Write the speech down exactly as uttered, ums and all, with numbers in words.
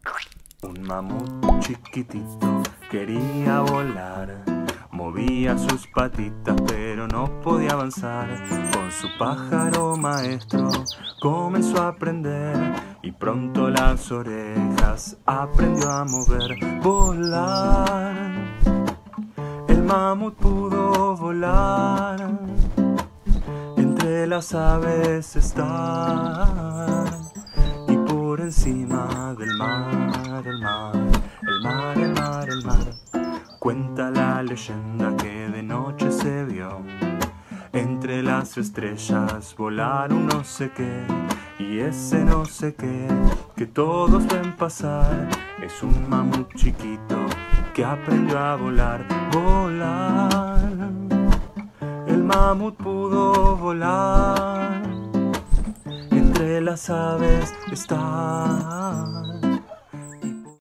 Un mamut chiquitito quería volar, movía sus patitas pero no podía avanzar. Con su pájaro maestro comenzó a aprender y pronto las orejas aprendió a mover. Volar, el mamut pudo volar, entre las aves estar y por encima del mar, el mar, el mar, el mar, el mar. Cuenta la leyenda que de noche se vio entre las estrellas volar un no sé qué, y ese no sé qué que todos ven pasar es un mamut chiquito que aprendió a volar. Volar, el mamut pudo volar, entre las aves estar